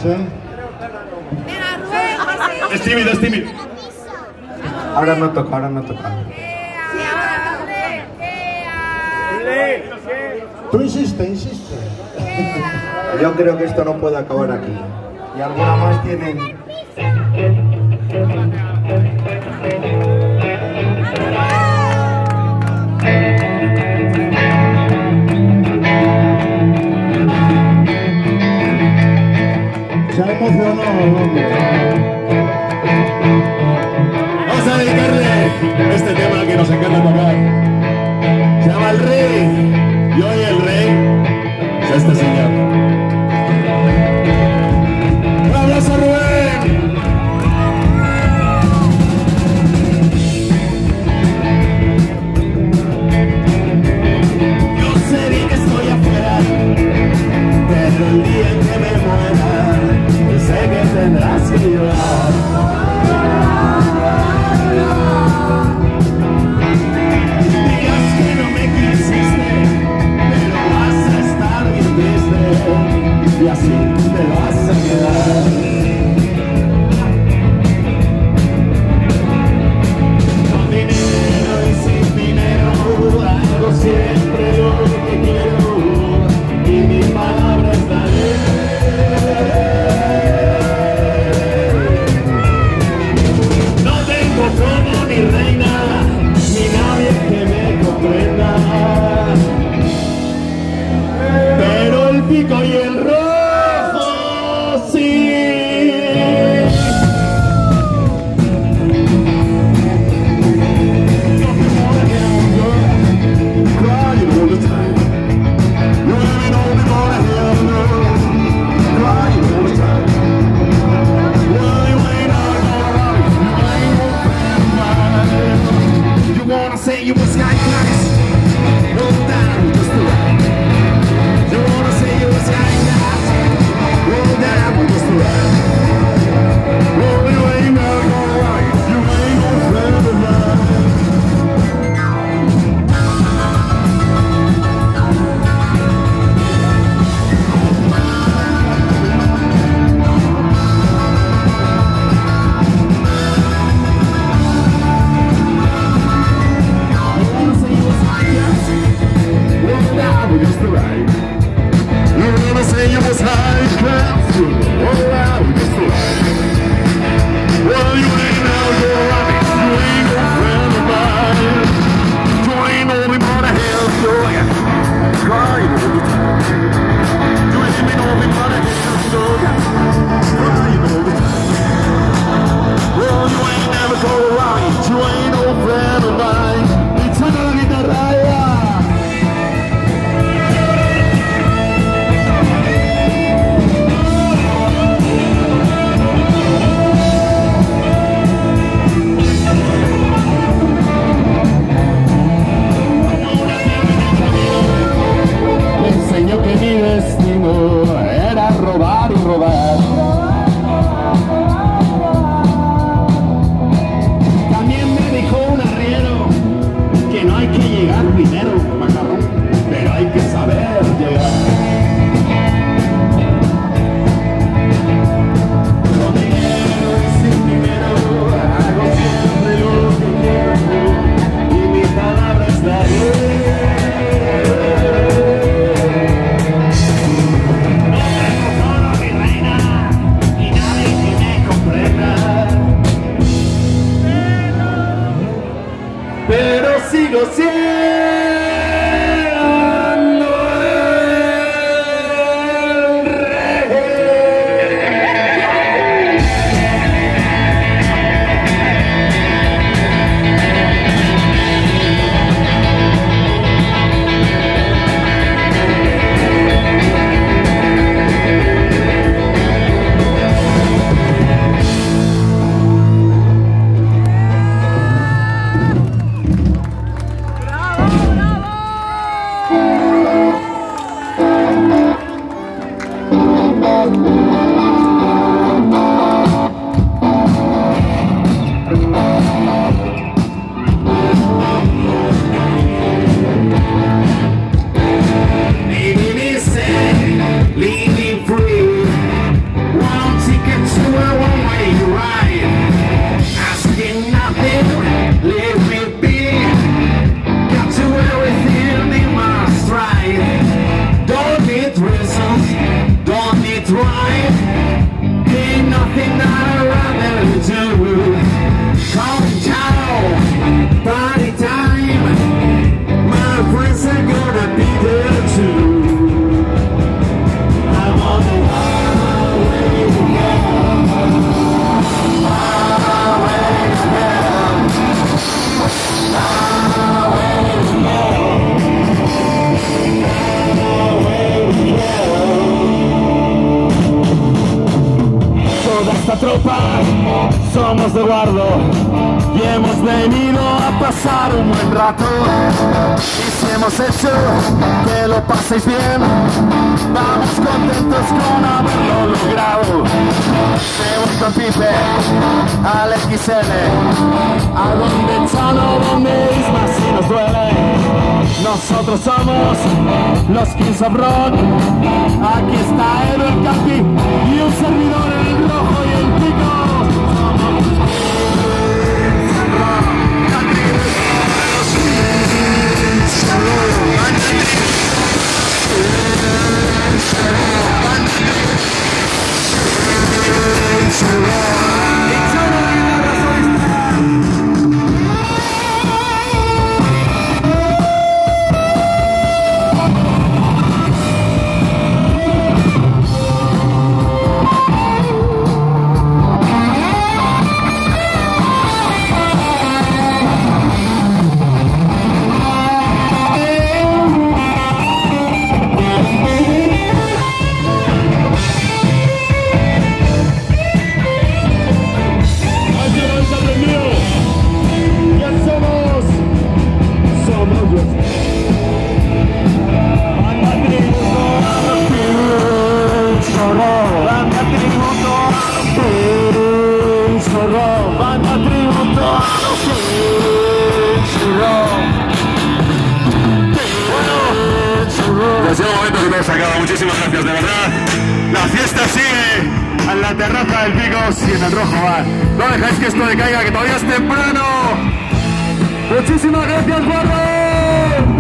¿eh? Es tímido, es tímido. Ahora no toca, ahora no toca. Tú insiste, insiste. Yo creo que esto no puede acabar aquí. Y alguna más tienen. Se ha emocionado el hombre. Vamos a dedicarle este tema que nos encanta tocar. Se llama El Rey. Y hoy el rey es este señor. ¡Un abrazo, Rubén! Yo sé bien que estoy afuera, pero el día en que me muera, sé que tendrás que llorar. Digas que no me quisiste, pero vas a estar bien triste, y así te vas a quedar. Con dinero y sin dinero, hago siempre lo que quiero, y mi palabra es la ley. No tengo trono ni reina, ni nadie que me comprenda, pero el pico y el rojo sí. Crying all the time, running all the crying all the time. Well, you ain't alright, you ain't no friend of mine. You wanna say you was sky class, roll down just the right. You wanna say you was sky class, roll down just the right. Well, you ain't alright, you ain't no friend of mine. tropa, somos de guardo y hemos venido a pasar un buen rato. Y si hemos hecho que lo paséis bien, vamos contentos con haberlo logrado. Vamos con Pipe al XL, a donde Chano, donde Isma si nos duele. Nosotros somos los Kings of Rock. Aquí está Edo el Capi y un servidor en el rojo y el pico. Muchísimas gracias, de verdad. La fiesta sigue en la terraza del Picos y en el rojo bar. No dejáis que esto decaiga, que todavía es temprano. Muchísimas gracias, Barro.